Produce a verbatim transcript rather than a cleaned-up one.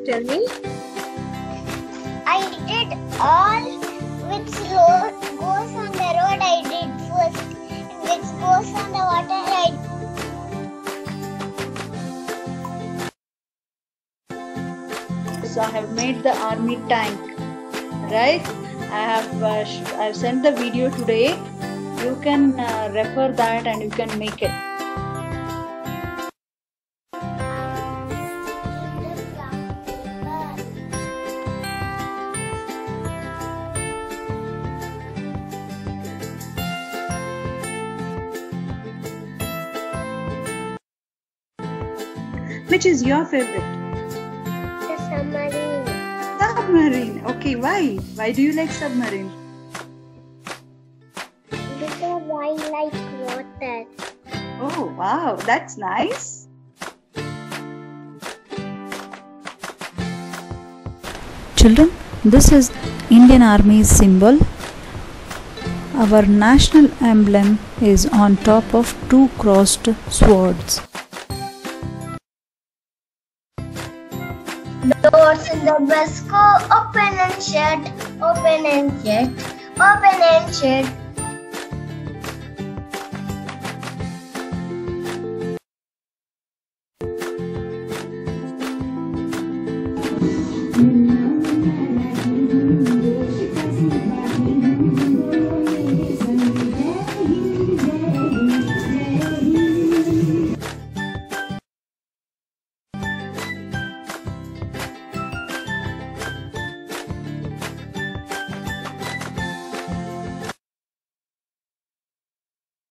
tell me? I did all which road goes on the road I did first. Which goes on the water I So I have made the army tank, right? I have uh, I have sent the video today. You can uh, refer that and you can make it. Which is your favorite? the submarine. Submarine. Okay, why? Why do you like submarine? Because I like water. Oh, wow, that's nice. Children, this is Indian Army's symbol. Our national emblem is on top of two crossed swords. Doors in the bus go open and shut, open and shut, open and shut.